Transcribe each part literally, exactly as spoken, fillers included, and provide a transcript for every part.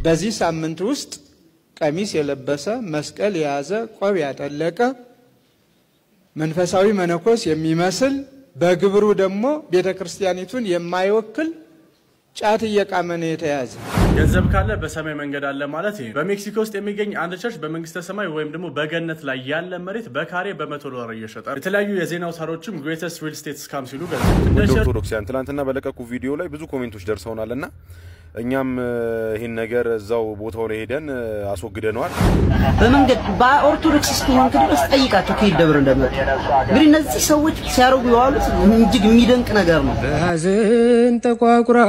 በዚህ ሳምንት ውስጥ ቀሚስ የለበሰ መስቀል የያዘ ቆብ ያጠለቀ መንፈሳዊ መነኮስ የሚመስል በግብሩ ደግሞ ቤተክርስቲያኒቱን የማይወክል ጫት እየቃመነ የተያዘ ገንዘብ ካለ በሰማይ መንገድ አለ ማለት ነው። በሜክሲኮ ውስጥ የሚገኝ አንድ ቸርች በመንግስተ ሰማይ ወይም ደግሞ በገነት ላይ ያለ መሬት በካሬ በመቶ ዶላር እየሸጠ የተለያዩ የዜና አውታሮችም ግሬተስት ሪል ስቴት ስካም ሲሉ ገለጹ። ኦርቶዶክሳውያን ትላንትና በለቀቁ ቪዲዮ ላይ ብዙ ኮሜንቶች ደርሰውናልና እኛም ይሄን ነገር እዛው ቦታው ላይ ሄደን አስወግደናል። በመንገድ በኦርቶዶክስ ስኩል ድረስ ጠይቃቸው ከይደብር እንደመጣ እንግዲህ እነዚህ ሰዎች ሲያረጉ ያሉት እጅግ የሚደንቅ ነገር ነው። በሐዘን ተቋቁራ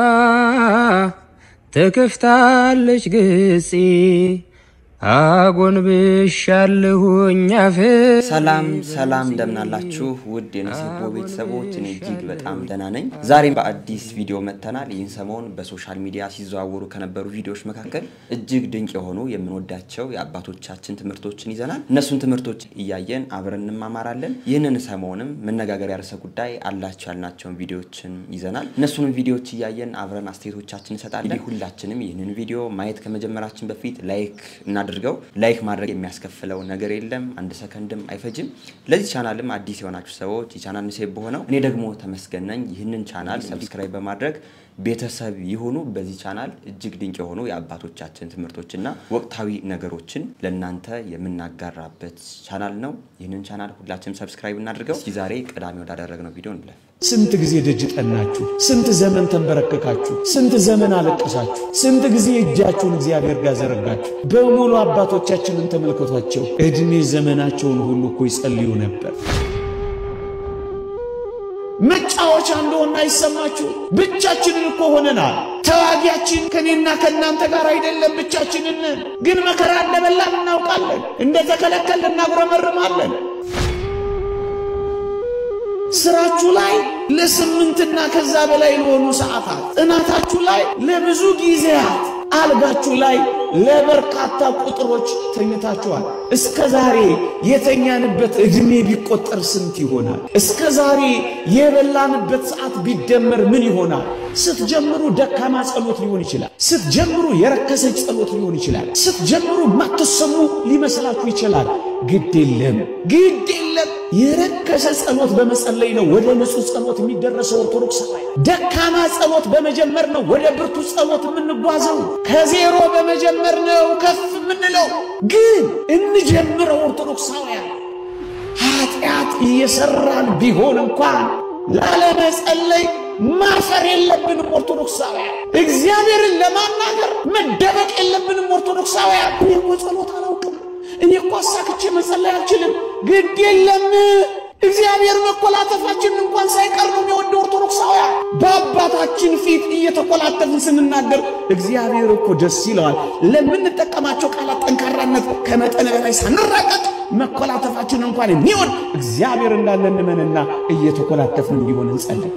ተከፍታለች ግጽ አጎንብሻለሁኝ አፈ ሰላም ሰላም እንደምናላችሁ ውድ የነሲቦ ቤተሰቦች እኔ እጅግ በጣም ደህና ነኝ። ዛሬም በአዲስ ቪዲዮ መተናል። ይህን ሰሞን በሶሻል ሚዲያ ሲዘዋወሩ ከነበሩ ቪዲዮዎች መካከል እጅግ ድንቅ የሆኑ የምንወዳቸው የአባቶቻችን ትምህርቶችን ይዘናል። እነሱን ትምህርቶች እያየን አብረን እንማማራለን። ይህንን ሰሞንም መነጋገሪያ ርዕሰ ጉዳይ አላችሁ ያልናቸውን ቪዲዮዎችን ይዘናል። እነሱን ቪዲዮዎች እያየን አብረን አስተያየቶቻችንን እንሰጣለን። ሁላችንም ይህንን ቪዲዮ ማየት ከመጀመራችን በፊት ላይክ እና አድርገው ላይክ ማድረግ የሚያስከፍለው ነገር የለም። አንድ ሰከንድም አይፈጅም። ለዚህ ቻናልም አዲስ የሆናችሁ ሰዎች የቻናል ንሴብ ሆነው እኔ ደግሞ ተመስገን ነኝ። ይህንን ቻናል ሰብስክራይብ በማድረግ ቤተሰብ ይሁኑ። በዚህ ቻናል እጅግ ድንቅ የሆኑ የአባቶቻችን ትምህርቶችና ወቅታዊ ነገሮችን ለእናንተ የምናጋራበት ቻናል ነው። ይህንን ቻናል ሁላችንም ሰብስክራይብ እናድርገው። እስኪ ዛሬ ቀዳሚ ወዳደረግነው ቪዲዮ እንለፍ። ስንት ጊዜ ደጅ ጠናችሁ? ስንት ዘመን ተንበረከካችሁ? ስንት ዘመን አለቀሳችሁ? ስንት ጊዜ እጃችሁን እግዚአብሔር ጋር ዘረጋችሁ? በሙሉ አባቶቻችንን ተመልከቷቸው። እድሜ ዘመናቸውን ሁሉ እኮ ይጸልዩ ነበር። መጫወቻ እንደሆነ አይሰማችሁ? ብቻችንን እኮ ሆነናል። ተዋጊያችን ከኔና ከናንተ ጋር አይደለም፣ ብቻችንን ግን መከራ እንደበላን እናውቃለን። እንደተከለከልን እናጉረመርማለን። ስራችሁ ላይ ለስምንትና ከዛ በላይ ለሆኑ ሰዓታት፣ ጥናታችሁ ላይ ለብዙ ጊዜያት፣ አልጋችሁ ላይ ለበርካታ ቁጥሮች ተኝታችኋል። እስከዛሬ የተኛንበት እድሜ ቢቆጠር ስንት ይሆናል? እስከዛሬ የበላንበት ሰዓት ቢደመር ምን ይሆናል? ስትጀምሩ ደካማ ጸሎት ሊሆን ይችላል። ስትጀምሩ የረከሰች ጸሎት ሊሆን ይችላል። ስትጀምሩ ማትሰሙ ሊመስላችሁ ይችላል። ግድ የለም ግድ የለም። የረከሰ ጸሎት በመጸለይ ነው ወደ ንጹህ ጸሎት የሚደረሰው። ኦርቶዶክሳውያን ደካማ ጸሎት በመጀመር ነው ወደ ብርቱ ጸሎት የምንጓዘው። ከዜሮ በመጀመር ነው ከፍ የምንለው። ግን እንጀምረው ኦርቶዶክሳውያን። ኃጢአት እየሰራን ቢሆን እንኳን ላለመጸለይ ማፈር የለብንም ኦርቶዶክሳውያን። እግዚአብሔርን ለማናገር መደበቅ የለብንም ኦርቶዶክሳውያን። እኔ እኮ ጸሎት አላውቅም፣ እኔ እኮ አሳክቼ መጸለይ አልችልም። ግድ የለም እግዚአብሔር መቆላተፋችን እንኳን ሳይቀር ነው የሚወደው ኦርቶዶክሳውያን። በአባታችን ፊት እየተቆላተፍን ስንናገር እግዚአብሔር እኮ ደስ ይለዋል። ለምንጠቀማቸው ቃላት ጠንካራነት ከመጠን በላይ ሳንራቀቅ መቆላተፋችን እንኳን የሚወድ እግዚአብሔር እንዳለ እንመንና እየተቆላተፍን እንዲሆን እንጸልይ።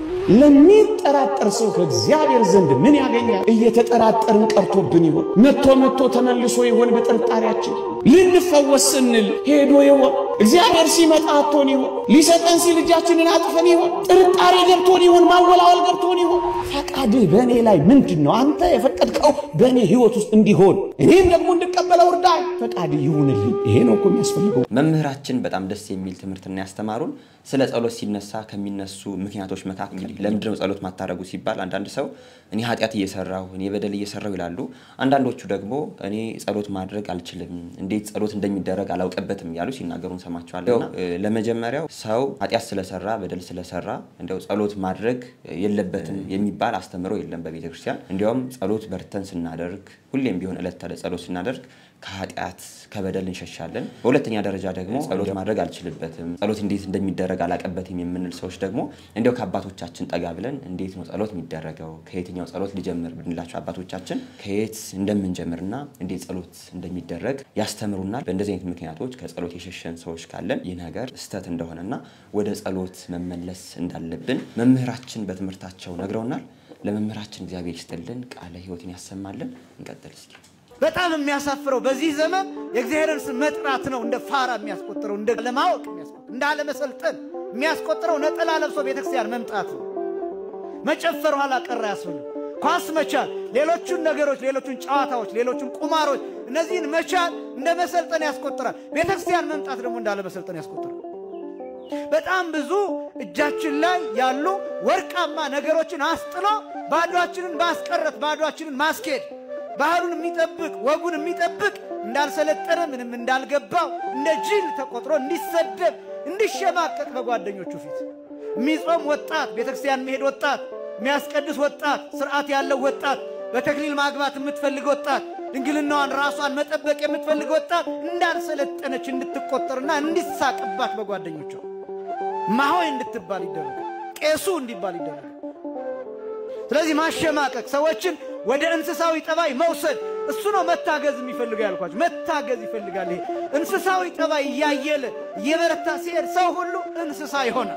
ለሚጠራጠር ሰው ከእግዚአብሔር ዘንድ ምን ያገኛል? እየተጠራጠርን ቀርቶብን ይሆን? መጥቶ መጥቶ ተመልሶ ይሆን? በጥርጣሬያችን ልንፈወስ ስንል ሄዶ ይሆን? እግዚአብሔር ሲመጣ አጥቶን ይሆን? ሊሰጠን ሲል እጃችንን አጥፈን ይሆን? ጥርጣሬ ገብቶን ይሆን? ማወላወል ገብቶን ይሆን? ፈቃድህ በእኔ ላይ ምንድነው? አንተ የፈቀድከው በእኔ ህይወት ውስጥ እንዲሆን እኔም ደግሞ እንድቀበለው እርዳኝ። ፈቃድህ ይሁንልኝ። ይሄ ነው እኮ የሚያስፈልገው። መምህራችን በጣም ደስ የሚል ትምህርትና ያስተማሩን ስለ ጸሎት ሲነሳ ከሚነሱ ምክንያቶች መካከል ለምንድነው ጸሎት ማታረጉ ሲባል አንዳንድ ሰው እኔ ኃጢአት እየሰራሁ እኔ በደል እየሰራሁ ይላሉ። አንዳንዶቹ ደግሞ እኔ ጸሎት ማድረግ አልችልም፣ እንዴት ጸሎት እንደሚደረግ አላውቀበትም ያሉ ሲናገሩን ሰማቸዋለሁና ለመጀመሪያው ሰው ኃጢአት ስለሰራ በደል ስለሰራ እንደው ጸሎት ማድረግ የለበትም የሚባል አስተምሮ የለም በቤተክርስቲያን። እንዲያውም ጸሎት በርተን ስናደርግ ሁሌም ቢሆን እለት ተለ ጸሎት ስናደርግ ከኃጢአት ከበደል እንሸሻለን። በሁለተኛ ደረጃ ደግሞ ጸሎት ማድረግ አልችልበትም፣ ጸሎት እንዴት እንደሚደረግ አላቀበትም የምንል ሰዎች ደግሞ እንደው ከአባቶቻችን ጠጋ ብለን እንዴት ነው ጸሎት የሚደረገው ከየትኛው ጸሎት ሊጀምር ብንላቸው አባቶቻችን ከየት እንደምንጀምርና እንዴት ጸሎት እንደሚደረግ ያስተምሩናል። በእንደዚህ አይነት ምክንያቶች ከጸሎት የሸሸን ሰዎች ካለን ይህ ነገር ስተት እንደሆነና ወደ ጸሎት መመለስ እንዳለብን መምህራችን በትምህርታቸው ነግረውናል። ለመምህራችን እግዚአብሔር ይስጥልን፣ ቃለ ሕይወትን ያሰማልን። እንቀጥል እስኪ። በጣም የሚያሳፍረው በዚህ ዘመን የእግዚአብሔርን ስም መጥራት ነው እንደ ፋራ የሚያስቆጥረው፣ እንደ ለማወቅ የሚያስቆጥረው፣ እንደ አለመሰልጠን የሚያስቆጥረው ነጠላ ለብሶ ቤተክርስቲያን መምጣት ነው። መጨፈር ኋላ ቀር ያስብል ኳስ መቻል፣ ሌሎቹን ነገሮች፣ ሌሎቹን ጨዋታዎች፣ ሌሎቹን ቁማሮች እነዚህን መቻል እንደ መሰልጠን ያስቆጥራል። ቤተክርስቲያን መምጣት ደግሞ እንዳለ መሰልጠን ያስቆጥራል። በጣም ብዙ እጃችን ላይ ያሉ ወርቃማ ነገሮችን አስጥሎ ባዷችንን ማስቀረት፣ ባዷችንን ማስኬድ፣ ባህሉን የሚጠብቅ ወጉን የሚጠብቅ እንዳልሰለጠነ ምንም እንዳልገባው እንደ ጅል ተቆጥሮ እንዲሰደብ እንዲሸማቀቅ በጓደኞቹ ፊት የሚጾም ወጣት፣ ቤተክርስቲያን መሄድ ወጣት፣ የሚያስቀድስ ወጣት፣ ስርዓት ያለው ወጣት፣ በተክሊል ማግባት የምትፈልግ ወጣት፣ ድንግልናዋን ራሷን መጠበቅ የምትፈልግ ወጣት እንዳልሰለጠነች እንድትቆጠርና እንዲሳቅባት በጓደኞቿ ማሆይ እንድትባል ይደረጋል። ቄሱ እንዲባል ይደረጋል። ስለዚህ ማሸማቀቅ፣ ሰዎችን ወደ እንስሳዊ ጠባይ መውሰድ እሱ ነው መታገዝ የሚፈልገው ያልኳችሁ። መታገዝ ይፈልጋል። ይሄ እንስሳዊ ጠባይ እያየለ እየበረታ ሲሄድ ሰው ሁሉ እንስሳ ይሆናል።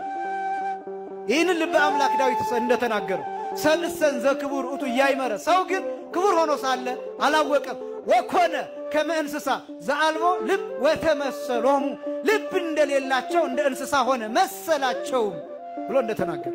ይህንን ልበ አምላክ ዳዊት እንደተናገረው ሰልሰን ዘክቡር ውእቱ እያይመረ፣ ሰው ግን ክቡር ሆኖ ሳለ አላወቀም። ወኮነ ከመ እንስሳ ዘአልቦ ልብ ወተመሰሎሙ፣ ልብ እንደሌላቸው እንደ እንስሳ ሆነ መሰላቸውም ብሎ እንደተናገረ።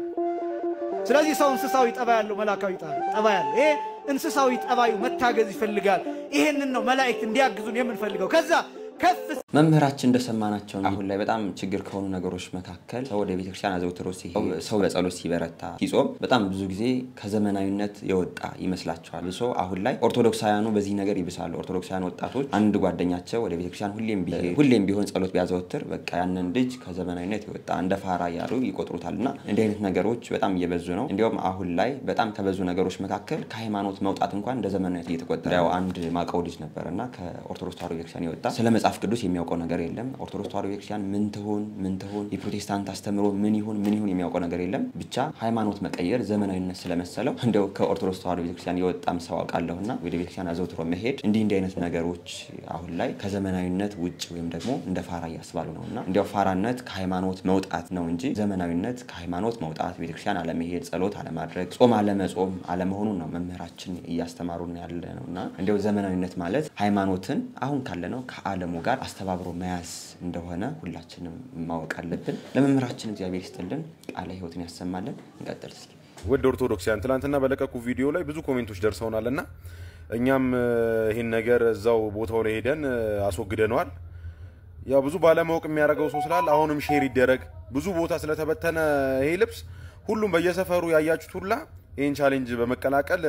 ስለዚህ ሰው እንስሳዊ ጠባይ ያለው መላካዊ ጠባይ ያለው ይሄ እንስሳዊ ጠባዩ መታገዝ ይፈልጋል። ይሄንን ነው መላእክት እንዲያግዙን የምንፈልገው። ከዛ ከፍ መምህራችን እንደሰማናቸው አሁን ላይ በጣም ችግር ከሆኑ ነገሮች መካከል ሰው ወደ ቤተክርስቲያን አዘውትሮ ሲሄድ፣ ሰው በጸሎት ሲበረታ፣ ሲጾም በጣም ብዙ ጊዜ ከዘመናዊነት የወጣ ይመስላቸዋል። ሰው አሁን ላይ ኦርቶዶክሳውያኑ በዚህ ነገር ይብሳሉ። ኦርቶዶክሳውያን ወጣቶች አንድ ጓደኛቸው ወደ ቤተክርስቲያን ሁሌም ቢሄድ ሁሌም ቢሆን ጸሎት ቢያዘወትር በቃ ያንን ልጅ ከዘመናዊነት የወጣ እንደ ፋራ ያሉ ይቆጥሩታልና እንዲህ አይነት ነገሮች በጣም እየበዙ ነው። እንዲያውም አሁን ላይ በጣም ከበዙ ነገሮች መካከል ከሃይማኖት መውጣት እንኳን እንደ ዘመናዊነት እየተቆጠረ ያው አንድ ማቀው ልጅ ነበርና ከኦርቶዶክስ ተዋሕዶ ቤተክርስቲያን የወጣ ስለ መጽሐፍ ቅዱስ የሚያውቀው ነገር የለም። ኦርቶዶክስ ተዋሕዶ ቤተክርስቲያን ምን ትሆን ምን ትሆን የፕሮቴስታንት አስተምሮ ምን ይሁን ምን ይሁን የሚያውቀው ነገር የለም። ብቻ ሃይማኖት መቀየር ዘመናዊነት ስለመሰለው እንደው ከኦርቶዶክስ ተዋሕዶ ቤተክርስቲያን የወጣም ሰው አውቃለሁና ወደ ቤተክርስቲያን አዘውትሮ መሄድ እንዲህ እንዲህ አይነት ነገሮች አሁን ላይ ከዘመናዊነት ውጭ ወይም ደግሞ እንደ ፋራ ያስባሉ ነውና እንዲያው ፋራነት ከሃይማኖት መውጣት ነው እንጂ ዘመናዊነት ከሃይማኖት መውጣት፣ ቤተክርስቲያን አለመሄድ፣ ጸሎት አለማድረግ፣ ጾም አለመጾም አለመሆኑን ነው መምህራችን እያስተማሩን ያለ ነውና እንዲያው ዘመናዊነት ማለት ሃይማኖትን አሁን ካለነው ከዓለሙ ጋር አስተባብሮ መያዝ እንደሆነ ሁላችንም ማወቅ አለብን። ለመምህራችን እግዚአብሔር ይስጥልን፣ ቃለ ሕይወትን ያሰማልን። እንቀጥል እስኪ። ወደ ኦርቶዶክሳውያን ትላንትና በለቀቁ ቪዲዮ ላይ ብዙ ኮሜንቶች ደርሰውናልና እኛም ይሄን ነገር እዛው ቦታው ላይ ሄደን አስወግደነዋል። ያው ብዙ ባለማወቅ የሚያደርገው ሰው ስላለ አሁንም ሼር ይደረግ። ብዙ ቦታ ስለተበተነ ይሄ ልብስ ሁሉም በየሰፈሩ ያያችሁት ሁላ ይሄን ቻሌንጅ በመቀላቀል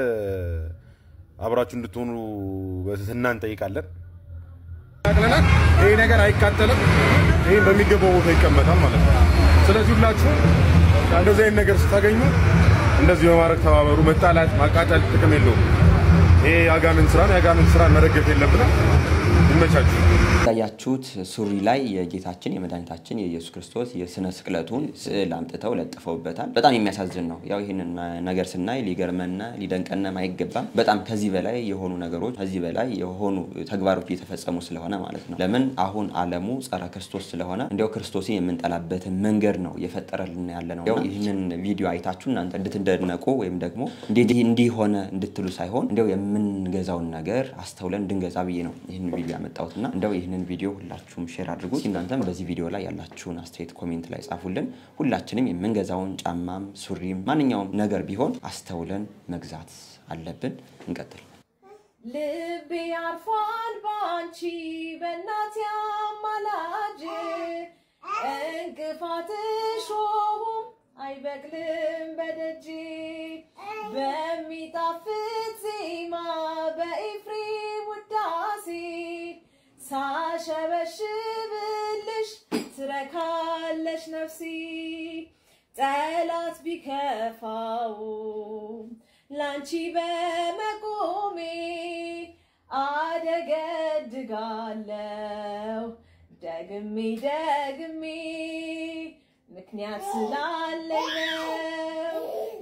አብራችሁ እንድትሆኑ በትህትና እንጠይቃለን። ያቀለናል ይሄ ነገር አይካተልም። ይሄ በሚገባው ቦታ ይቀመጣል ማለት ነው። ስለዚህ ሁላችሁ እንደዚህ አይነት ነገር ስታገኙ እንደዚህ በማድረግ ተባበሩ። መጣላት ማቃጠል ጥቅም የለውም። ይሄ ያጋንን ስራ ያጋንን ስራ መረገፍ የለብንም። ይመቻችሁ። ያያችሁት ሱሪ ላይ የጌታችን የመድኃኒታችን የኢየሱስ ክርስቶስ የስነ ስቅለቱን ስዕል አምጥተው ለጥፈውበታል። በጣም የሚያሳዝን ነው። ያው ይሄንን ነገር ስናይ ሊገርመና ሊደንቀና አይገባም። በጣም ከዚህ በላይ የሆኑ ነገሮች ከዚህ በላይ የሆኑ ተግባሮች እየተፈጸሙ ስለሆነ ማለት ነው። ለምን አሁን ዓለሙ ጸረ ክርስቶስ ስለሆነ እንዲያው ክርስቶስን የምንጠላበትን መንገድ ነው የፈጠረልን ያለ ነው። ያው ይሄንን ቪዲዮ አይታችሁ እናንተ እንድትደነቁ ወይም ደግሞ እንዴት እንዲህ ሆነ እንድትሉ ሳይሆን እንዲያው የምንገዛውን ነገር አስተውለን እንድንገዛ ብዬ ነው ይሄንን ቪዲዮ ያመጣሁትና እንዲያው ይሄንን ቪዲዮ ሁላችሁም ሼር አድርጉት። እናንተም በዚህ ቪዲዮ ላይ ያላችሁን አስተያየት ኮሜንት ላይ ጻፉልን። ሁላችንም የምንገዛውን ጫማም ሱሪም ማንኛውም ነገር ቢሆን አስተውለን መግዛት አለብን። እንቀጥል። ልቤ ያርፋል ባንቺ በእናት ያማላጅ እንቅፋትሽ ሆም አይበቅልም በደጅ በሚጣፍጥ ዜማ በኤፍሬም ውዳሴ ሳሸበሽብልሽ ትረካለሽ ነፍሲ ጠላት ቢከፋው ላንቺ በመቆሜ አደገድጋለሁ ደግሜ ደግሜ ምክንያት ስላለኝ ነው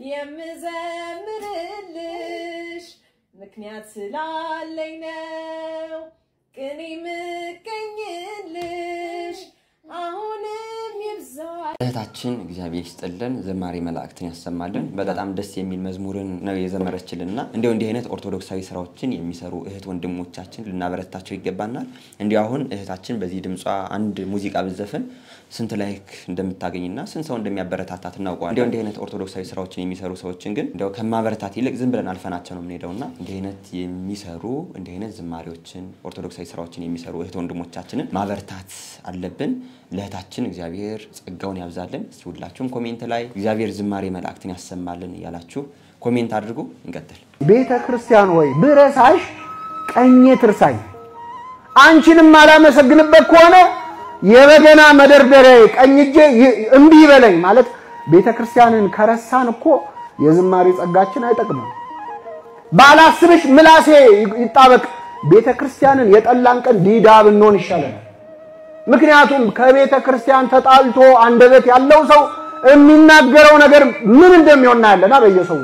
የምዘምርልሽ ምክንያት ስላለኝ ነው ቅኔ ምቀኝልሽ አሁንም ይብዛል እህታችን እግዚአብሔር ይስጥልን ዘማሪ መላእክትን ያሰማልን በጣም ደስ የሚል መዝሙርን ነው የዘመረችልንና እንዴው እንዲህ አይነት ኦርቶዶክሳዊ ስራዎችን የሚሰሩ እህት ወንድሞቻችን ልናበረታቸው ይገባናል እንዴው አሁን እህታችን በዚህ ድምጿ አንድ ሙዚቃ በዘፈን ስንት ላይክ እንደምታገኝና ስንት ሰው እንደሚያበረታታት እናውቀዋለን እንዴው እንዲህ አይነት ኦርቶዶክሳዊ ስራዎችን የሚሰሩ ሰዎችን ግን እንዴው ከማበረታት ይልቅ ዝም ብለን አልፈናቸው ነው የምንሄደውና እንዲህ አይነት የሚሰሩ እንዲህ አይነት ዝማሬዎችን ኦርቶዶክሳዊ ስራዎችን የሚሰሩ እህት ወንድሞቻችንን ማበረታት አለብን ለእህታችን እግዚአብሔር ጸጋውን ያብዛልን እስቲ ሁላችሁም ኮሜንት ላይ እግዚአብሔር ዝማሬ መላእክትን ያሰማልን ያላችሁ ኮሜንት አድርጉ እንቀጥል ቤተ ክርስቲያን ሆይ ብረሳሽ ቀኜ ትርሳኝ አንቺንም አላመሰግንበት ከሆነ የበገና መደርደሪያ ቀኝጄ እምቢ ይበለኝ ማለት ቤተ ክርስቲያንን ከረሳን እኮ የዝማሬ ጸጋችን አይጠቅምም ባላስብሽ ምላሴ ይጣበቅ ቤተ ክርስቲያንን የጠላን ቀን ዲዳ ብንሆን ይሻላል ምክንያቱም ከቤተ ክርስቲያን ተጣልቶ አንደበት ያለው ሰው የሚናገረው ነገር ምን እንደሚሆንናልና በየሰው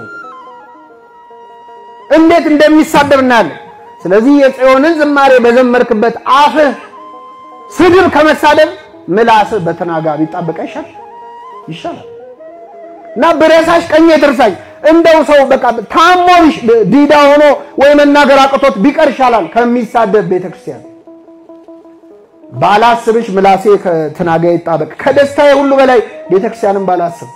እንዴት እንደሚሳደብናል ስለዚህ የጽዮንን ዝማሬ በዘመርክበት አፍ ስድብ ከመሳደብ ምላስ በተናጋሪ ይጣበቅ ይሻል ይሻላል እና በረሳሽ ቀኝ ትርሳኝ እንደው ሰው በቃ ታሞሽ ዲዳ ሆኖ ወይ መናገር አቅቶት ቢቀር ይሻላል ከሚሳደብ ቤተ ክርስቲያን ባላስብሽ ምላሴ ከተናጋ ይጣበቅ ከደስታዬ ሁሉ በላይ ቤተ ክርስቲያንን ባላስብ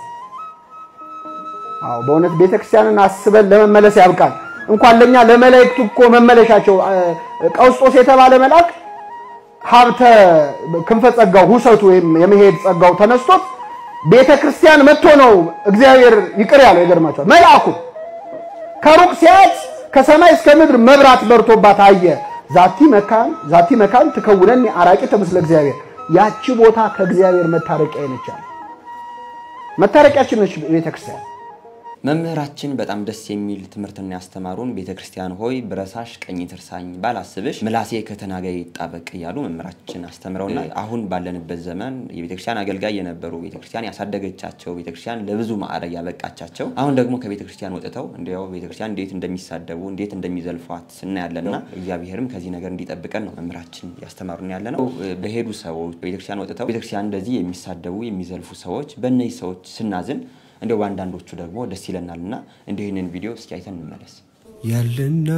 አው በእውነት ቤተ ክርስቲያንን አስበን ለመመለስ ያብቃል እንኳን ለኛ ለመላእክቱ እኮ መመለሻቸው ቀውስጦስ የተባለ መልአክ ሀብተ ክንፈ ጸጋው ሁሰቱ የመሄድ ጸጋው ተነስቶት ቤተ ክርስቲያን መጥቶ ነው እግዚአብሔር ይቅር ያለው ይገርማቸዋል መልአኩ ከሩቅ ሲያት ከሰማይ እስከ ምድር መብራት በርቶባት አየ ዛቲ መካን ዛቲ መካን ተከውነኒ አራቂ ተመስለ እግዚአብሔር ያቺ ቦታ ከእግዚአብሔር መታረቂያ ነቻል መታረቂያችን ነች ቤተ ክርስቲያን መምህራችን በጣም ደስ የሚል ትምህርትና ያስተማሩን ቤተክርስቲያን ሆይ ብረሳሽ ቀኝ ትርሳኝ ባላስብሽ ምላሴ ከተናጋይ ይጣበቅ ያሉ መምህራችን አስተምረውና አሁን ባለንበት ዘመን የቤተክርስቲያን አገልጋይ የነበሩ ቤተክርስቲያን ያሳደገቻቸው ቤተክርስቲያን ለብዙ ማዕረግ ያበቃቻቸው አሁን ደግሞ ከቤተክርስቲያን ወጥተው እንዲያው ቤተክርስቲያን እንዴት እንደሚሳደቡ እንዴት እንደሚዘልፏት እናያለና እግዚአብሔርም ከዚህ ነገር እንዲጠብቀን ነው መምህራችን ያስተማሩን ያለነው በሄዱ ሰዎች ቤተክርስቲያን ወጥተው ቤተክርስቲያን እንደዚህ የሚሳደቡ የሚዘልፉ ሰዎች በእነዚህ ሰዎች ስናዝን እንደው አንዳንዶቹ ደግሞ ደስ ይለናልና እንደ ይሄንን ቪዲዮ እስኪ አይተን እንመለስ ያለና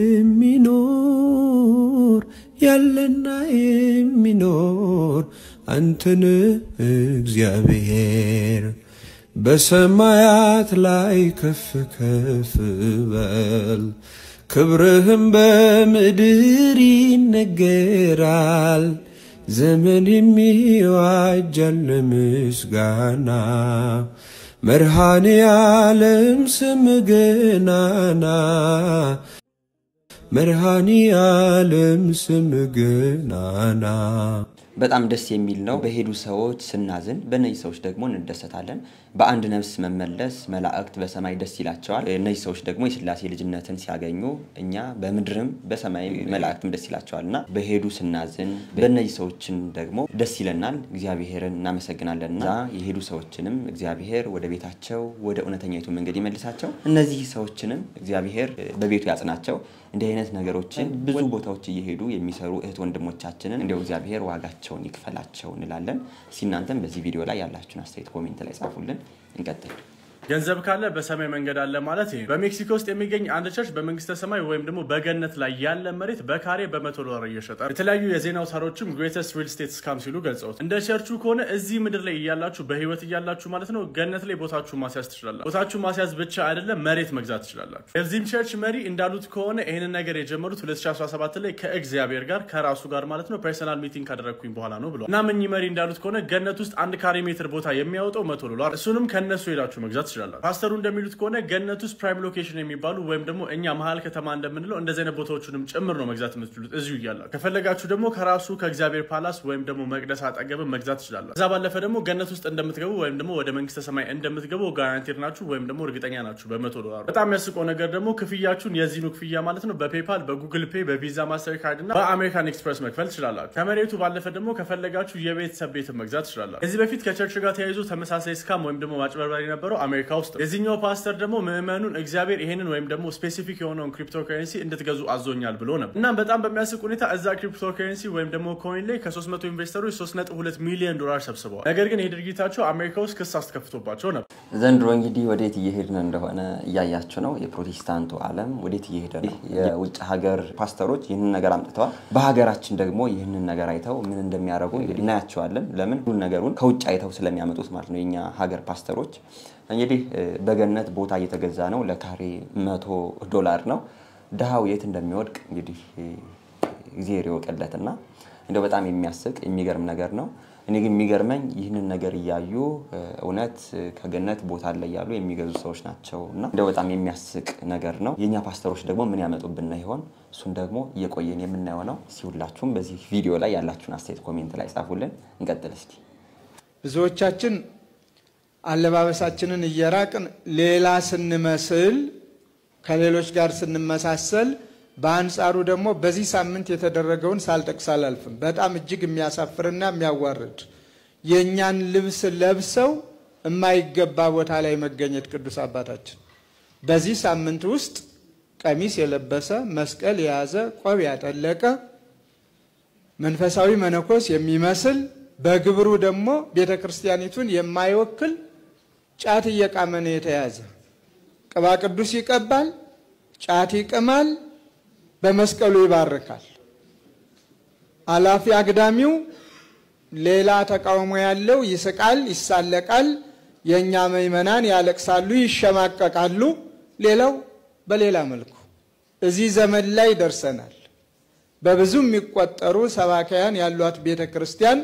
የሚኖር ያለና የሚኖር አንተን እግዚአብሔር በሰማያት ላይ ከፍ ከፍ በል ክብርህም በምድር ይነገራል ዘመን የሚዋጀል ምስጋና መርሃኒ ዓለም ስምገናና መርሃኒ ዓለም ስምገናና በጣም ደስ የሚል ነው በሄዱ ሰዎች ስናዝን በእነዚህ ሰዎች ደግሞ እንደሰታለን በአንድ ነፍስ መመለስ መላእክት በሰማይ ደስ ይላቸዋል እነዚህ ሰዎች ደግሞ የሥላሴ ልጅነትን ሲያገኙ እኛ በምድርም በሰማይ መላእክትም ደስ ይላቸዋልና በሄዱ ስናዝን በእነዚህ ሰዎችን ደግሞ ደስ ይለናል እግዚአብሔርን እናመሰግናለንና የሄዱ ሰዎችንም እግዚአብሔር ወደ ቤታቸው ወደ እውነተኛይቱ መንገድ ይመልሳቸው እነዚህ ሰዎችንም እግዚአብሔር በቤቱ ያጽናቸው እንደ አይነት ነገሮችን ብዙ ቦታዎች እየሄዱ የሚሰሩ እህት ወንድሞቻችንን እንደው እግዚአብሔር ዋጋቸውን ይክፈላቸው እንላለን ሲናንተም በዚህ ቪዲዮ ላይ ያላችሁን አስተያየት ኮሜንት ላይ ጻፉልን እንቀጥል ገንዘብ ካለ በሰማይ መንገድ አለ ማለት ነው በሜክሲኮ ውስጥ የሚገኝ አንድ ቸርች በመንግስተ ሰማይ ወይም ደግሞ በገነት ላይ ያለ መሬት በካሬ በመቶ ዶላር እየሸጠ የተለያዩ የዜና አውታሮችም ግሬተስት ሪል ስቴት ስካም ሲሉ ገልጸውት እንደ ቸርቹ ከሆነ እዚህ ምድር ላይ ያላችሁ በህይወት ያላችሁ ማለት ነው ገነት ላይ ቦታችሁ ማስያዝ ትችላላችሁ ቦታችሁ ማስያዝ ብቻ አይደለም መሬት መግዛት ትችላላችሁ የዚህም ቸርች መሪ እንዳሉት ከሆነ ይሄንን ነገር የጀመሩት ሁለት ሺህ አስራ ሰባት ላይ ከእግዚአብሔር ጋር ከራሱ ጋር ማለት ነው ፐርሰናል ሚቲንግ ካደረኩኝ በኋላ ነው ብሎ እና ምን መሪ እንዳሉት ከሆነ ገነት ውስጥ አንድ ካሬ ሜትር ቦታ የሚያወጣው መቶ ዶላር እሱንም ከነሱ ሄዳችሁ መግዛት ትችላላችሁ ፓስተሩ እንደሚሉት ከሆነ ገነት ውስጥ ፕራይም ሎኬሽን የሚባሉ ወይም ደግሞ እኛ መሃል ከተማ እንደምንለው እንደዚህ አይነት ቦታዎችንም ጭምር ነው መግዛት የምትችሉት እዚሁ ይያላል ከፈለጋችሁ ደግሞ ከራሱ ከእግዚአብሔር ፓላስ ወይም ደግሞ መቅደስ አጠገብ መግዛት ትችላላችሁ እዛ ባለፈ ደግሞ ገነት ውስጥ እንደምትገቡ ወይም ደግሞ ወደ መንግስተ ሰማይ እንደምትገቡ ጋራንቲድ ናችሁ ወይም ደግሞ እርግጠኛ ናችሁ በመቶ ዶላር በጣም ያስቆ ነገር ደግሞ ክፍያችሁን የዚህኑ ክፍያ ማለት ነው በፔፓል በጉግል ፔይ በቪዛ ማስተር ካርድ እና በአሜሪካን ኤክስፕረስ መክፈል ትችላላችሁ ከመሬቱ ባለፈ ደግሞ ከፈለጋችሁ የቤተሰብ ቤት መግዛት ትችላላችሁ ከዚህ በፊት ከቸርች ጋር ተያይዞ ተመሳሳይ ስካም ወይም ደግሞ ማጭበርበር የነበረው አሜሪካ አሜሪካ ውስጥ የዚህኛው ፓስተር ደግሞ ምዕመኑን እግዚአብሔር ይሄንን ወይም ደግሞ ስፔሲፊክ የሆነውን ክሪፕቶከረንሲ እንድትገዙ አዞኛል ብሎ ነበር። እናም በጣም በሚያስቅ ሁኔታ እዛ ክሪፕቶከረንሲ ወይም ደግሞ ኮይን ላይ ከሶስት መቶ ኢንቨስተሮች ሶስት ነጥብ ሁለት ሚሊዮን ዶላር ሰብስበዋል። ነገር ግን ይሄ ድርጊታቸው አሜሪካ ውስጥ ክስ አስከፍቶባቸው ነበር። ዘንድሮ እንግዲህ ወዴት እየሄድን እንደሆነ እያያችሁ ነው። የፕሮቴስታንቱ ዓለም ወዴት እየሄደ ነው? የውጭ ሀገር ፓስተሮች ይህንን ነገር አምጥተዋል። በሀገራችን ደግሞ ይህንን ነገር አይተው ምን እንደሚያደርጉ እንግዲህ እናያቸዋለን። ለምን ሁሉ ነገሩን ከውጭ አይተው ስለሚያመጡት ማለት ነው። የኛ ሀገር ፓስተሮች እንግዲህ በገነት ቦታ እየተገዛ ነው። ለካሬ መቶ ዶላር ነው። ደሃው የት እንደሚወድቅ እንግዲህ እግዚአብሔር ይወቀለትና እንደው በጣም የሚያስቅ የሚገርም ነገር ነው። እኔ ግን የሚገርመኝ ይህንን ነገር እያዩ እውነት ከገነት ቦታ ላይ ያሉ የሚገዙ ሰዎች ናቸውና እንደው በጣም የሚያስቅ ነገር ነው። የኛ ፓስተሮች ደግሞ ምን ያመጡብን ይሆን? እሱን ደግሞ እየቆየን የምናየው ነው። ሲውላችሁም በዚህ ቪዲዮ ላይ ያላችሁን አስተያየት ኮሜንት ላይ ጻፉልን። እንቀጥል እስቲ። ብዙዎቻችን አለባበሳችንን እየራቅን ሌላ ስንመስል ከሌሎች ጋር ስንመሳሰል በአንጻሩ ደግሞ በዚህ ሳምንት የተደረገውን ሳልጠቅስ አላልፍም። በጣም እጅግ የሚያሳፍርና የሚያዋርድ የኛን ልብስ ለብሰው የማይገባ ቦታ ላይ መገኘት ቅዱስ አባታችን በዚህ ሳምንት ውስጥ ቀሚስ የለበሰ መስቀል የያዘ ቆብ ያጠለቀ መንፈሳዊ መነኮስ የሚመስል በግብሩ ደግሞ ቤተክርስቲያኒቱን የማይወክል ጫት እየቃመነ የተያዘ ቅባ ቅዱስ ይቀባል፣ ጫት ይቅማል፣ በመስቀሉ ይባርካል። አላፊ አግዳሚው ሌላ ተቃውሞ ያለው ይስቃል፣ ይሳለቃል። የኛ ምእመናን ያለቅሳሉ፣ ይሸማቀቃሉ። ሌላው በሌላ መልኩ እዚህ ዘመን ላይ ደርሰናል። በብዙ የሚቆጠሩ ሰባካያን ያሏት ቤተክርስቲያን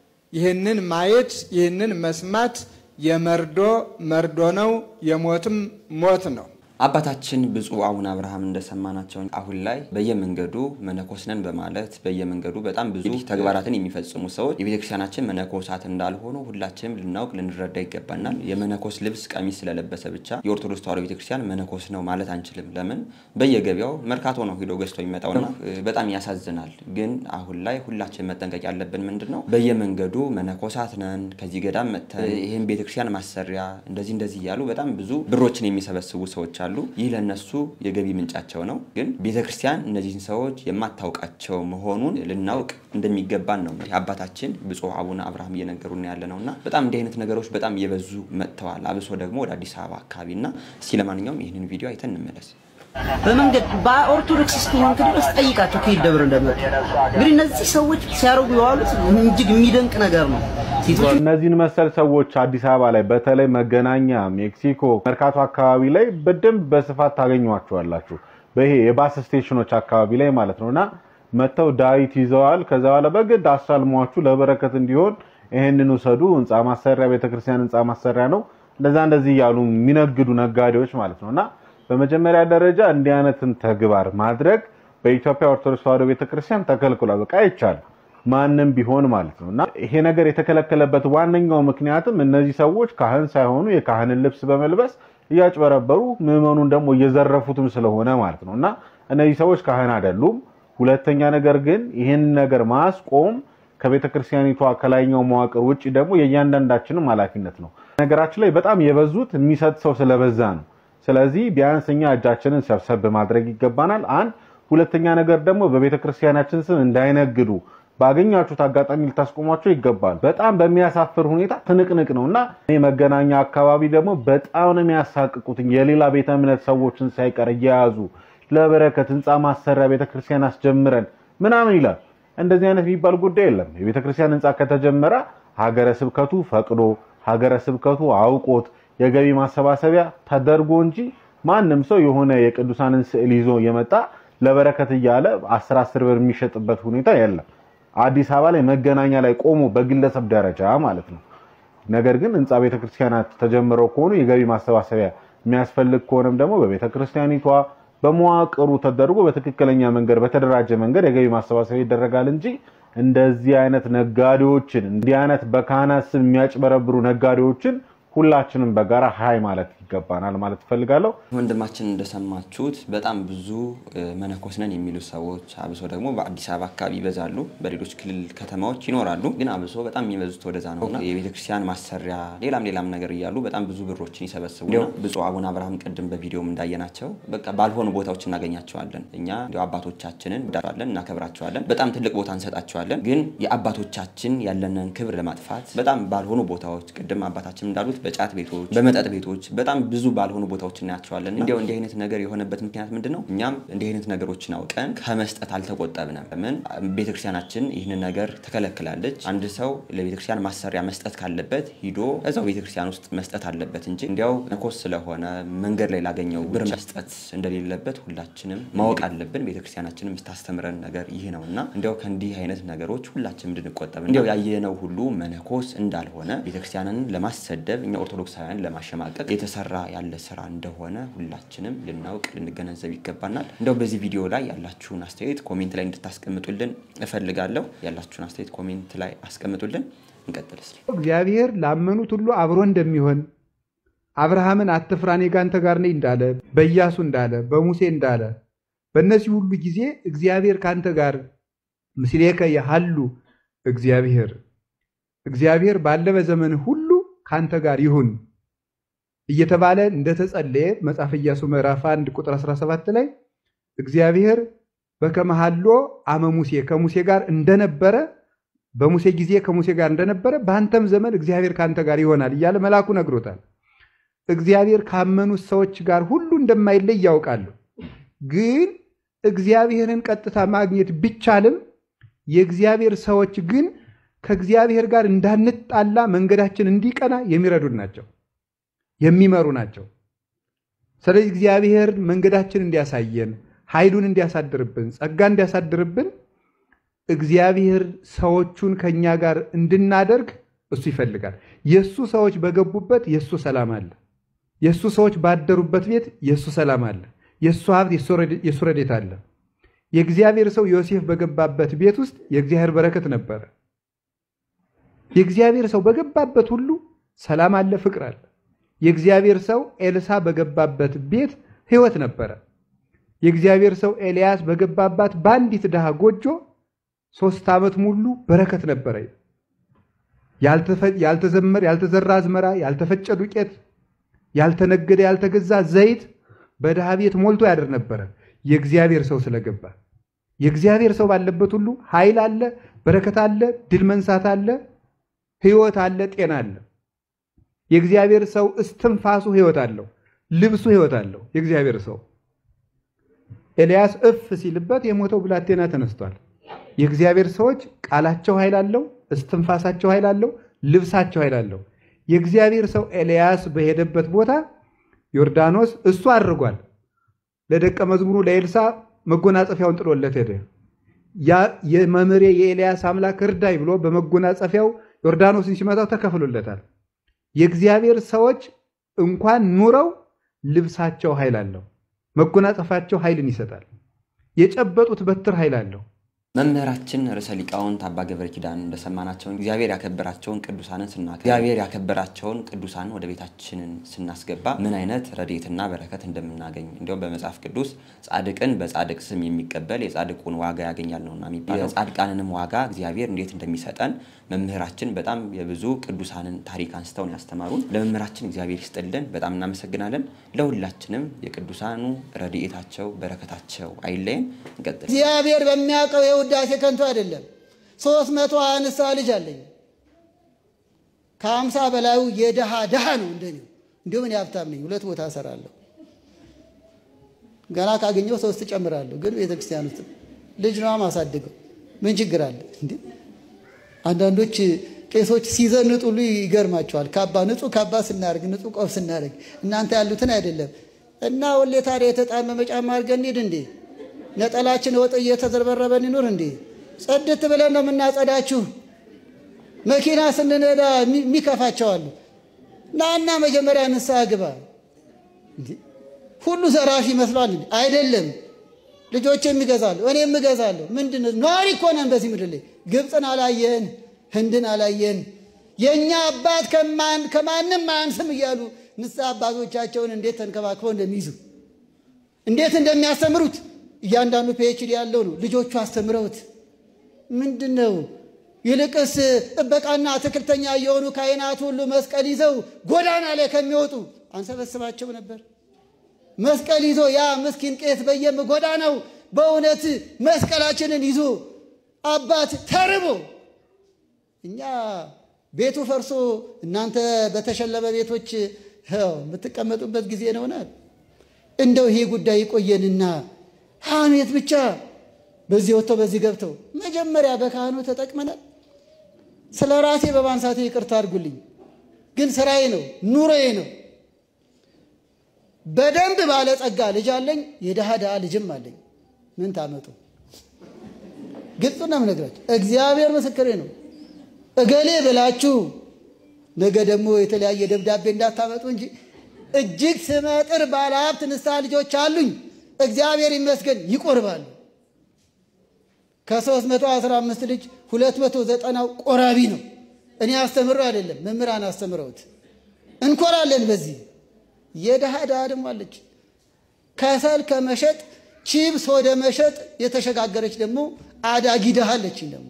ይህንን ማየት ይህንን መስማት የመርዶ መርዶ ነው፣ የሞትም ሞት ነው። አባታችን ብፁዕ አቡነ አብርሃም እንደሰማናቸው አሁን ላይ በየመንገዱ መነኮስነን በማለት በየመንገዱ በጣም ብዙ ተግባራትን የሚፈጽሙ ሰዎች የቤተክርስቲያናችን መነኮሳት እንዳልሆኑ ሁላችንም ልናውቅ ልንረዳ ይገባናል። የመነኮስ ልብስ ቀሚስ ስለለበሰ ብቻ የኦርቶዶክስ ተዋሕዶ ቤተክርስቲያን መነኮስ ነው ማለት አንችልም። ለምን በየገበያው መርካቶ ነው ሄዶ ገዝቶ የሚመጣውና በጣም ያሳዝናል። ግን አሁን ላይ ሁላችንም መጠንቀቅ ያለብን ምንድነው? በየመንገዱ መነኮሳት ነን ከዚህ ገዳም መጥተን ይሄን ቤተክርስቲያን ማሰሪያ እንደዚህ እንደዚህ ያሉ በጣም ብዙ ብሮችን የሚሰበስቡ ሰዎች አሉ። ይህ ለነሱ የገቢ ምንጫቸው ነው። ግን ቤተክርስቲያን እነዚህን ሰዎች የማታውቃቸው መሆኑን ልናውቅ እንደሚገባን ነው አባታችን ብፁዕ አቡነ አብርሃም እየነገሩን ያለነውና በጣም እንዲህ አይነት ነገሮች በጣም የበዙ መጥተዋል። አብሶ ደግሞ ወደ አዲስ አበባ አካባቢና እስቲ ለማንኛውም ይሄንን ቪዲዮ አይተን እንመለስ። በመንገድ በኦርቶዶክስ እስከሆንክ ድረስ ጠይቃቸው ከየት ደብር እንደመጡ። እንግዲህ እነዚህ ሰዎች ሲያረጉ የዋሉት እጅግ የሚደንቅ ነገር ነው። እነዚህን መሰል ሰዎች አዲስ አበባ ላይ በተለይ መገናኛ፣ ሜክሲኮ፣ መርካቶ አካባቢ ላይ በደንብ በስፋት ታገኟቸዋላችሁ። በይሄ የባስ ስቴሽኖች አካባቢ ላይ ማለት ነውና መተው ዳዊት ይዘዋል። ከዛ በኋላ በግድ አሳልሟችሁ ለበረከት እንዲሆን ይሄንን ወሰዱ። ህንጻ ማሰሪያ ቤተክርስቲያን ህንጻ ማሰሪያ ነው እንደዛ እንደዚህ ያሉ የሚነግዱ ነጋዴዎች ማለት ነውና በመጀመሪያ ደረጃ እንዲህ አይነትን ተግባር ማድረግ በኢትዮጵያ ኦርቶዶክስ ተዋሕዶ ቤተክርስቲያን ተከልክሏል። በቃ አይቻልም ማንንም ቢሆን ማለት ነውና ይሄ ነገር የተከለከለበት ዋነኛው ምክንያቱም እነዚህ ሰዎች ካህን ሳይሆኑ የካህንን ልብስ በመልበስ እያጭበረበሩ ምዕመኑን ደግሞ እየዘረፉትም ስለሆነ ማለት ነውና እነዚህ ሰዎች ካህን አይደሉም። ሁለተኛ ነገር ግን ይሄን ነገር ማስቆም ከቤተክርስቲያኒቷ ከላይኛው መዋቅር ውጪ ደግሞ የእያንዳንዳችንም ኃላፊነት ነው። ነገራችን ላይ በጣም የበዙት የሚሰጥ ሰው ስለበዛ ነው። ስለዚህ ቢያንስኛ እጃችንን ሰብሰብ ማድረግ ይገባናል። አንድ ሁለተኛ ነገር ደግሞ በቤተክርስቲያናችን ስም እንዳይነግዱ ባገኛችሁት አጋጣሚ ልታስቆሟቸው ይገባል። በጣም በሚያሳፍር ሁኔታ ትንቅንቅ ነውና እኔ መገናኛ አካባቢ ደግሞ በጣም ነው የሚያሳቅቁት። የሌላ ቤተ እምነት ሰዎችን ሳይቀር እያያዙ ለበረከት ህንጻ ማሰሪያ ቤተክርስቲያን አስጀምረን ምናምን ይላል። እንደዚህ አይነት የሚባል ጉዳይ የለም። የቤተክርስቲያን ህንጻ ከተጀመረ ሀገረ ስብከቱ ፈቅዶ ሀገረ ስብከቱ አውቆት የገቢ ማሰባሰቢያ ተደርጎ እንጂ ማንም ሰው የሆነ የቅዱሳንን ስዕል ይዞ የመጣ ለበረከት እያለ አስር አስር ብር የሚሸጥበት ሁኔታ የለም። አዲስ አበባ ላይ መገናኛ ላይ ቆሞ በግለሰብ ደረጃ ማለት ነው። ነገር ግን ህንጻ ቤተክርስቲያናት ተጀምረው ከሆኑ የገቢ ማሰባሰቢያ የሚያስፈልግ ከሆነም ደግሞ በቤተክርስቲያኒቷ በመዋቅሩ ተደርጎ በትክክለኛ መንገድ በተደራጀ መንገድ የገቢ ማሰባሰቢያ ይደረጋል እንጂ እንደዚህ አይነት ነጋዴዎችን እንዲህ አይነት በካህናት ስም የሚያጭበረብሩ ነጋዴዎችን ሁላችንም በጋራ ሃይ ማለት ይገባናል ማለት ፈልጋለሁ። ወንድማችን እንደሰማችሁት በጣም ብዙ መነኮስ ነን የሚሉ ሰዎች አብሶ ደግሞ በአዲስ አበባ አካባቢ ይበዛሉ፣ በሌሎች ክልል ከተማዎች ይኖራሉ። ግን አብሶ በጣም የሚበዙት ወደዛ ነውና የቤተክርስቲያን ማሰሪያ ሌላም ሌላም ነገር ይያሉ በጣም ብዙ ብሮችን ይሰበስቡና ብፁዕ አቡነ አብርሃም ቀደም በቪዲዮም እንዳየናቸው በቃ ባልሆኑ ቦታዎች እናገኛቸዋለን። እኛ እንዲያው አባቶቻችንን እንዳለን እናከብራቸዋለን፣ በጣም ትልቅ ቦታ እንሰጣቸዋለን። ግን የአባቶቻችን ያለንን ክብር ለማጥፋት በጣም ባልሆኑ ቦታዎች ቀደም አባታችን እንዳሉት በጫት ቤቶች በመጠጥ ቤቶች በጣም ብዙ ባልሆኑ ቦታዎች እናያቸዋለን። እንዲያው እንዲህ አይነት ነገር የሆነበት ምክንያት ምንድነው? እኛም እንዲህ አይነት ነገሮችን አውቀን ከመስጠት አልተቆጠብንም። ለምን ቤተክርስቲያናችን ይህንን ነገር ተከለክላለች? አንድ ሰው ለቤተክርስቲያን ማሰሪያ መስጠት ካለበት ሂዶ እዛው ቤተክርስቲያን ውስጥ መስጠት አለበት እንጂ እንዲያው ነኮስ ስለሆነ መንገድ ላይ ላገኘው ብር መስጠት እንደሌለበት ሁላችንም ማወቅ አለብን። ቤተክርስቲያናችንም ስታስተምረን ነገር ይሄ ነውና እንዲያው ከእንዲህ አይነት ነገሮች ሁላችንም እንድንቆጠብ እንዲያው ያየነው ሁሉ መነኮስ እንዳልሆነ ቤተክርስቲያንን ለማሰደብ እኛ ኦርቶዶክሳውያን ለማሸማቀቅ የተሰራ ያለ ስራ እንደሆነ ሁላችንም ልናውቅ ልንገነዘብ ይገባናል። እንደው በዚህ ቪዲዮ ላይ ያላችሁን አስተያየት ኮሜንት ላይ እንድታስቀምጡልን እፈልጋለሁ። ያላችሁን አስተያየት ኮሜንት ላይ አስቀምጡልን። እንቀጥል እስኪ። እግዚአብሔር ላመኑት ሁሉ አብሮ እንደሚሆን አብርሃምን አትፍራ እኔ ካንተ ጋር ነኝ እንዳለ፣ በኢያሱ እንዳለ፣ በሙሴ እንዳለ በእነዚህ ሁሉ ጊዜ እግዚአብሔር ካንተ ጋር ምስሌከ ያሃሉ እግዚአብሔር እግዚአብሔር ባለ በዘመን ሁሉ ካንተ ጋር ይሁን እየተባለ እንደተጸለየ መጽሐፈ ኢያሱ ምዕራፍ አንድ ቁጥር አስራ ሰባት ላይ እግዚአብሔር በከመሃሎ አመ ሙሴ ከሙሴ ጋር እንደነበረ በሙሴ ጊዜ ከሙሴ ጋር እንደነበረ በአንተም ዘመን እግዚአብሔር ካንተ ጋር ይሆናል እያለ መልአኩ ነግሮታል። እግዚአብሔር ካመኑት ሰዎች ጋር ሁሉ እንደማይለይ ያውቃሉ። ግን እግዚአብሔርን ቀጥታ ማግኘት ቢቻልም የእግዚአብሔር ሰዎች ግን ከእግዚአብሔር ጋር እንዳንጣላ መንገዳችን እንዲቀና የሚረዱን ናቸው፣ የሚመሩ ናቸው። ስለዚህ እግዚአብሔር መንገዳችን እንዲያሳየን፣ ኃይሉን እንዲያሳድርብን፣ ጸጋ እንዲያሳድርብን እግዚአብሔር ሰዎቹን ከኛ ጋር እንድናደርግ እሱ ይፈልጋል። የሱ ሰዎች በገቡበት የሱ ሰላም አለ። የሱ ሰዎች ባደሩበት ቤት የሱ ሰላም አለ። የሱ ሀብት የሱ ረድኤት አለ። የእግዚአብሔር ሰው ዮሴፍ በገባበት ቤት ውስጥ የእግዚአብሔር በረከት ነበረ። የእግዚአብሔር ሰው በገባበት ሁሉ ሰላም አለ፣ ፍቅር አለ። የእግዚአብሔር ሰው ኤልሳ በገባበት ቤት ሕይወት ነበረ። የእግዚአብሔር ሰው ኤልያስ በገባባት ባንዲት ደሃ ጎጆ ሶስት ዓመት ሙሉ በረከት ነበረ። ያልተዘመር ያልተዘራ አዝመራ፣ ያልተፈጨ ዱቄት፣ ያልተነገደ ያልተገዛ ዘይት በደሃ ቤት ሞልቶ ያደር ነበረ። የእግዚአብሔር ሰው ስለገባ የእግዚአብሔር ሰው ባለበት ሁሉ ኃይል አለ፣ በረከት አለ፣ ድል መንሳት አለ፣ ሕይወት አለ፣ ጤና አለ። የእግዚአብሔር ሰው እስትንፋሱ ሕይወት አለው፣ ልብሱ ሕይወት አለው። የእግዚአብሔር ሰው ኤልያስ እፍ ሲልበት የሞተው ብላቴና ተነስቷል። የእግዚአብሔር ሰዎች ቃላቸው ኃይል አለው፣ እስትንፋሳቸው ኃይል አለው፣ ልብሳቸው ኃይል አለው። የእግዚአብሔር ሰው ኤልያስ በሄደበት ቦታ ዮርዳኖስ እሱ አድርጓል። ለደቀ መዝሙሩ ለኤልሳ መጎናጸፊያውን ጥሎለት ሄደ። ያ የመምሬ የኤልያስ አምላክ እርዳይ ብሎ በመጎናጸፊያው ዮርዳኖስን ሲመታው ተከፍሎለታል። የእግዚአብሔር ሰዎች እንኳን ኑረው ልብሳቸው ኃይል አለው፣ መጎናጸፋቸው ኃይልን ይሰጣል። የጨበጡት በትር ኃይል አለው። መምህራችን ርዕሰ ሊቃውንት አባ ገብረ ኪዳን እንደሰማናቸው እግዚአብሔር ያከበራቸውን ቅዱሳንን ስናከብር እግዚአብሔር ያከበራቸውን ቅዱሳን ወደ ቤታችንን ስናስገባ ምን አይነት ረድኤትና በረከት እንደምናገኝ እንዲያው በመጽሐፍ ቅዱስ ጻድቅን በጻድቅ ስም የሚቀበል የጻድቁን ዋጋ ያገኛል ነውና የሚባለው የጻድቃንንም ዋጋ እግዚአብሔር እንዴት እንደሚሰጠን መምህራችን በጣም የብዙ ቅዱሳንን ታሪክ አንስተውን ያስተማሩን። ለመምህራችን እግዚአብሔር ይስጥልን፣ በጣም እናመሰግናለን። ለሁላችንም የቅዱሳኑ ረድኤታቸው በረከታቸው አይለየን። እንቀጥል። እግዚአብሔር በሚያውቀው የውዳሴ ከንቱ አይደለም። ሶስት መቶ አንሳ ልጅ አለኝ። ከአምሳ በላዩ የደሃ ደሃ ነው እንደኔ። እንዲሁም እኔ ሀብታም ነኝ፣ ሁለት ቦታ እሰራለሁ። ገና ካገኘው ሶስት ጨምራለሁ። ግን ቤተክርስቲያን ውስጥ ልጅ ነው ማሳድገው። ምን ችግር አለ እንዴ? አንዳንዶች ቄሶች ሲዘንጡሉ ይገርማቸዋል። ካባ ንጹህ ካባ ስናርግ ንጹህ ቆብ ስናርግ እናንተ ያሉትን አይደለም እና ወሌ ታዲያ የተጣመመ ጫማ አድርገን እንሂድ እንዴ? ነጠላችን ወጥ እየተዘበረበን ይኑር እንዴ? ጸድት ብለን ነው የምናጸዳችሁ። መኪና ስንነዳ የሚከፋቸው አሉ። ናና መጀመሪያ ንስሐ ግባ እንዴ? ሁሉ ዘራፊ ይመስላል እንዴ? አይደለም። ልጆቼም ይገዛሉ፣ እኔም እገዛለሁ። ምንድነው? ነዋሪ እኮ ነን በዚህ ምድር ላይ። ግብፅን አላየን፣ ህንድን አላየን፣ የኛ አባት ከማን ከማንም ማንስም ይያሉ ንስሐ አባቶቻቸውን እንዴት ተንከባክበው እንደሚይዙ እንዴት እንደሚያስተምሩት እያንዳንዱ ፒኤችዲ ያለው ነው ልጆቹ አስተምረውት ምንድነው ይልቅስ ጥበቃና አትክልተኛ የሆኑ ካህናት ሁሉ መስቀል ይዘው ጎዳና ላይ ከሚወጡ አንሰበስባቸው ነበር መስቀል ይዞ ያ ምስኪን ቄስ በየጎዳናው በእውነት መስቀላችንን ይዞ አባት ተርቦ እኛ ቤቱ ፈርሶ እናንተ በተሸለበ ቤቶች የምትቀመጡበት ጊዜ ነውና እንደው ይሄ ጉዳይ ይቆየንና ሐሜት ብቻ በዚህ ወጥቶ በዚህ ገብተው መጀመሪያ በካህኑ ተጠቅመናል ስለ ራሴ በማንሳቴ ይቅርታ አድርጉልኝ ግን ስራዬ ነው ኑሮዬ ነው በደንብ ባለ ጸጋ ልጅ አለኝ የደሃ ደሃ ልጅም አለኝ ምን ታመጡ ግልጽ ነው የምነግራችሁ እግዚአብሔር ምስክሬ ነው እገሌ ብላችሁ ነገ ደግሞ የተለያየ ደብዳቤ እንዳታመጡ እንጂ እጅግ ስመጥር ባለ ሀብት ንስሐ ልጆች አሉኝ እግዚአብሔር ይመስገን ይቆርባሉ ከ315 ልጅ ሁለት መቶ ዘጠና ቆራቢ ነው እኔ አስተምረው አይደለም መምህራን አስተምረውት እንኮራለን በዚህ የደሃ ደሃ ደግሞ አለች ከሰል ከመሸጥ ቺፕስ ወደ መሸጥ የተሸጋገረች ደግሞ አዳጊ ደሃ አለች ደግሞ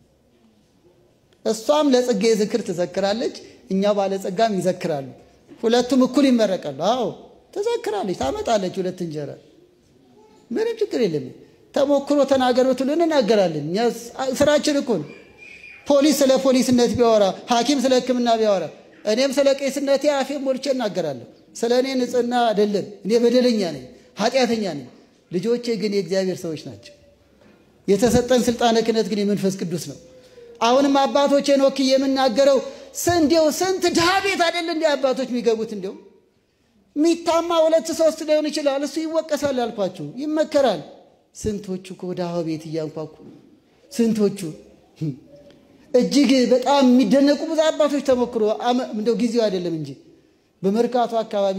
እሷም ለጽጌ ዝክር ትዘክራለች እኛ ባለ ጸጋም ይዘክራሉ ሁለቱም እኩል ይመረቃሉ አዎ ትዘክራለች ታመጣለች ሁለት እንጀራ ምንም ችግር የለም ተሞክሮ ተናገሩት እንናገራለን እኛ ስራችን እኮ ነው ፖሊስ ስለ ፖሊስነት ቢያወራ ሐኪም ስለ ሕክምና ቢያወራ እኔም ስለ ቄስነቴ አፌን ሞልቼ እናገራለሁ ስለ እኔ ንጽህና አይደለም እኔ በደለኛ ነኝ ኃጢአተኛ ነኝ ልጆቼ ግን የእግዚአብሔር ሰዎች ናቸው የተሰጠን ስልጣነ ክህነት ግን የመንፈስ ቅዱስ ነው አሁንም አባቶቼን ወክዬ የምናገረው ስንዴው ስንት ድሃ ቤት አይደል እንደ አባቶች የሚገቡት እንደው ሚታማ ሁለት ሶስት ሊሆን ይችላል እሱ ይወቀሳል አልኳችሁ ይመከራል ስንቶቹ ከወዳው ቤት እያንኳኩ ስንቶቹ እጅግ በጣም የሚደነቁ ብዙ አባቶች ተሞክሮ እንደው ጊዜው አይደለም እንጂ በመርካቶ አካባቢ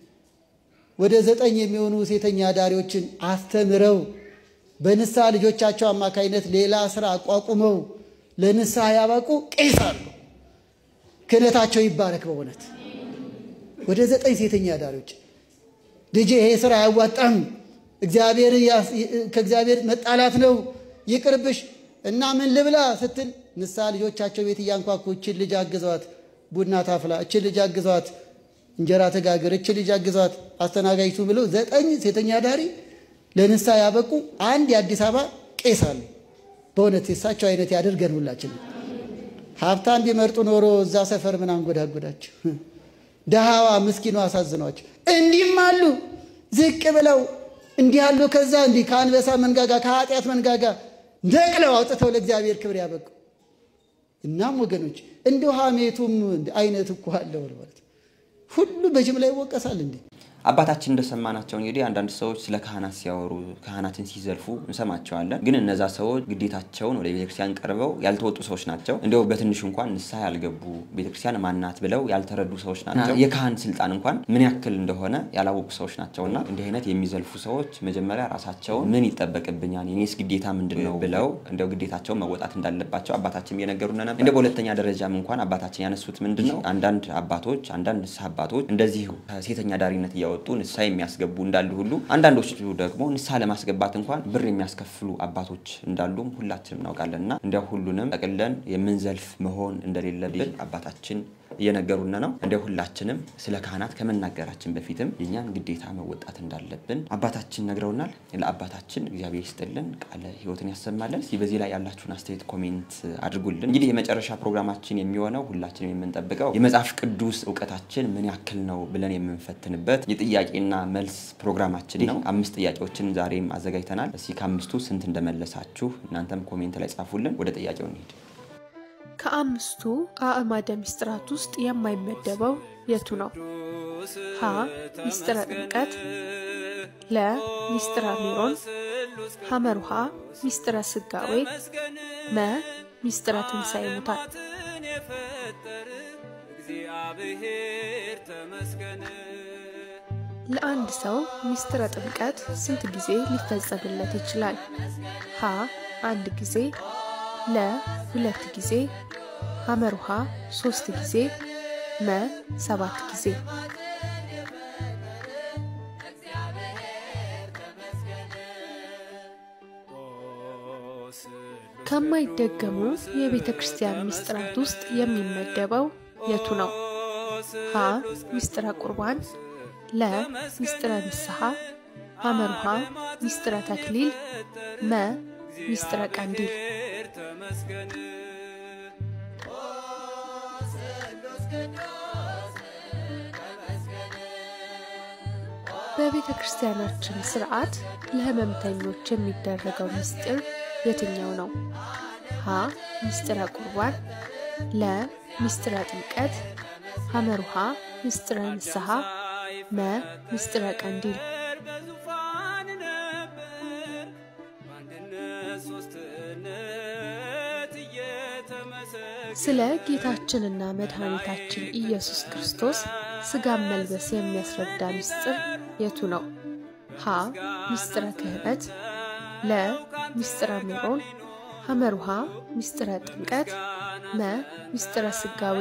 ወደ ዘጠኝ የሚሆኑ ሴተኛ ዳሪዎችን አስተምረው በንስሐ ልጆቻቸው አማካይነት ሌላ ስራ አቋቁመው ለንስሐ ያበቁ ቄስ አሉ ክህነታቸው ይባረክ በእውነት ወደ ዘጠኝ ሴተኛ ዳሪዎች ልጄ ይሄ ስራ ያዋጣም እግዚአብሔር ከእግዚአብሔር መጣላት ነው ይቅርብሽ እና ምን ልብላ ስትል ንስሐ ልጆቻቸው ቤት እያንኳኩ እቺን ልጅ አግዟት ቡና ታፍላ እቺን ልጅ አግዟት እንጀራ ተጋገር እቺን ልጅ አግዟት አስተናጋጅቱ ብለው ዘጠኝ ሴተኛ ዳሪ ለንስሐ ያበቁ አንድ የአዲስ አበባ ቄስ አሉ በእውነት የሳቸው አይነት ያደርገን ሁላችን ሀብታም ቢመርጡ ኖሮ እዛ ሰፈር ምን አንጎዳጎዳቸው ደሃዋ ምስኪኗ አሳዝኗቸው እንዲህም አሉ ዝቅ ብለው እንዲህ ያሉ ከዛ እንዲህ ከአንበሳ መንጋጋ ከኃጢአት መንጋጋ ነቅለው አውጥተው ለእግዚአብሔር ክብር ያበቁ እናም ወገኖች እንደው ሐሜቱም አይነት እኮ አለው ማለት ሁሉ በጅምላ ይወቀሳል እንዴ አባታችን እንደሰማናቸው እንግዲህ አንዳንድ ሰዎች ስለ ካህናት ሲያወሩ ካህናትን ሲዘልፉ እንሰማቸዋለን ግን እነዛ ሰዎች ግዴታቸውን ወደ ቤተክርስቲያን ቀርበው ያልተወጡ ሰዎች ናቸው እንደው በትንሽ እንኳን ንስሐ ያልገቡ ቤተክርስቲያን ማናት ብለው ያልተረዱ ሰዎች ናቸው የካህን ስልጣን እንኳን ምን ያክል እንደሆነ ያላወቁ ሰዎች ናቸውና እንዲህ አይነት የሚዘልፉ ሰዎች መጀመሪያ ራሳቸው ምን ይጠበቅብኛል የኔስ ግዴታ ምንድነው ብለው እንደው ግዴታቸውን መወጣት እንዳለባቸው አባታችን እየነገሩና ነበር እንደው በሁለተኛ ደረጃም እንኳን አባታችን ያነሱት ምንድነው አንዳንድ አባቶች አንዳንድ ንስሐ አባቶች እንደዚህ ሴተኛ ዳሪነት ያው ወጡ ንስሐ የሚያስገቡ እንዳሉ ሁሉ አንዳንዶች ደግሞ ንስሐ ለማስገባት እንኳን ብር የሚያስከፍሉ አባቶች እንዳሉም ሁላችንም እናውቃለንና እንደ ሁሉንም ተቀለን የምንዘልፍ መሆን እንደሌለብን አባታችን እየነገሩና ነው እንደ ሁላችንም ስለ ካህናት ከመናገራችን በፊትም የኛን ግዴታ መወጣት እንዳለብን አባታችን ነግረውናል ለአባታችን እግዚአብሔር ይስጥልን ቃለ ሕይወትን ያሰማልን እስቲ በዚህ ላይ ያላችሁን አስተያየት ኮሜንት አድርጉልን እንግዲህ የመጨረሻ ፕሮግራማችን የሚሆነው ሁላችንም የምንጠብቀው የመጽሐፍ ቅዱስ ዕውቀታችን ምን ያክል ነው ብለን የምንፈትንበት የጥያቄና መልስ ፕሮግራማችን ነው አምስት ጥያቄዎችን ዛሬም አዘጋጅተናል እስቲ ከአምስቱ ስንት እንደመለሳችሁ እናንተም ኮሜንት ላይ ጻፉልን ወደ ጥያቄው እንሂድ ከአምስቱ አእማደ ምስጢራት ውስጥ የማይመደበው የቱ ነው? ሀ ምስጢረ ጥምቀት፣ ለ ምስጢረ ሜሮን፣ ሐመሩሃ ምስጢረ ስጋዌ፣ መ ምስጢረ ትንሣኤ ሙታን። ለአንድ ሰው ምስጢረ ጥምቀት ስንት ጊዜ ሊፈጸምለት ይችላል? ሀ አንድ ጊዜ፣ ለ ሁለት ጊዜ፣ ሐመሩሃ ሶስት ጊዜ መ ሰባት ጊዜ ከማይደገሙ የቤተ ክርስቲያን ምስጢራት ውስጥ የሚመደበው የቱ ነው? ሀ ምስጢረ ቁርባን፣ ለ ምስጢረ ንስሐ፣ ሐመሩሃ ምስጢረ ተክሊል፣ መ ምስጢረ ቀንዲል። በቤተ ክርስቲያናችን ሥርዓት ለሕመምተኞች የሚደረገው ምስጢር የትኛው ነው? ሀ ምስጢረ ቁርባን፣ ለ ምስጢረ ጥምቀት፣ ሐመሩሃ ምስጢረ ንስሐ፣ መ ምስጢረ ቀንዲል። ስለ ጌታችንና መድኃኒታችን ኢየሱስ ክርስቶስ ሥጋን መልበስ የሚያስረዳ ምስጢር የቱ ነው? ሀ ምስጢረ ክህነት፣ ለ ምስጢረ ሜሮን፣ ሐመሩሃ ምስጢረ ጥምቀት፣ መ ምስጢረ ሥጋዌ።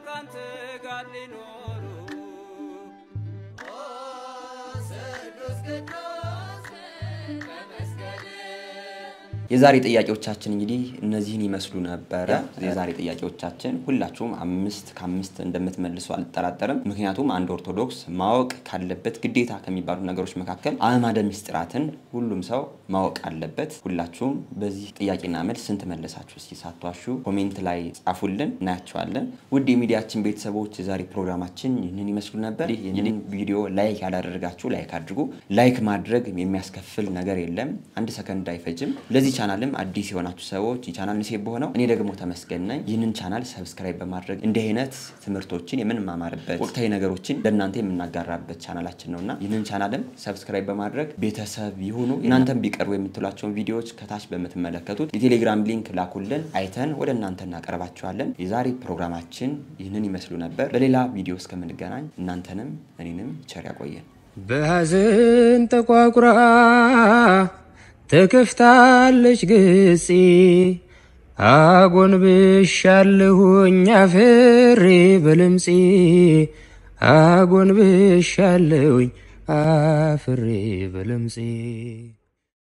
የዛሬ ጥያቄዎቻችን እንግዲህ እነዚህን ይመስሉ ነበር። የዛሬ ጥያቄዎቻችን ሁላችሁም አምስት ከአምስት እንደምትመልሱ አልጠራጠርም። ምክንያቱም አንድ ኦርቶዶክስ ማወቅ ካለበት ግዴታ ከሚባሉ ነገሮች መካከል አዕማደ ምስጢራትን ሁሉም ሰው ማወቅ አለበት። ሁላችሁም በዚህ ጥያቄና መልስ ስንት መለሳችሁ? እስኪ ሳትዋሹ ኮሜንት ላይ ጻፉልን፣ እናያቸዋለን። ውድ የሚዲያችን ቤተሰቦች የዛሬ ፕሮግራማችን ይህንን ይመስሉ ነበር። ይህንን ቪዲዮ ላይክ ያላደረጋችሁ ላይክ አድርጉ። ላይክ ማድረግ የሚያስከፍል ነገር የለም፣ አንድ ሰከንድ አይፈጅም። ለዚህ ቻናልም አዲስ የሆናችሁ ሰዎች ቻናል ንሴብ ሆነው እኔ ደግሞ ተመስገን ነኝ። ይህንን ቻናል ሰብስክራይብ በማድረግ እንደ አይነት ትምህርቶችን የምንማማርበት ወቅታዊ ነገሮችን ለእናንተ የምናጋራበት ቻናላችን ነውና ይህንን ቻናልም ሰብስክራይብ በማድረግ ቤተሰብ ይሁኑ። እናንተም ቢቀርቡ የምትሏቸውን ቪዲዮዎች ከታች በምትመለከቱት የቴሌግራም ሊንክ ላኩልን፣ አይተን ወደ እናንተ እናቀርባቸዋለን። የዛሬ ፕሮግራማችን ይህንን ይመስሉ ነበር። በሌላ ቪዲዮ እስከምንገናኝ እናንተንም እኔንም ቸር ያቆየን። በሐዘን ተቋቁራ ተከፍታለች ገጼ አጎንብሻለሁኝ አፍሬ በለምጼ አጎንብሻለሁኝ አፍሬ በለምጼ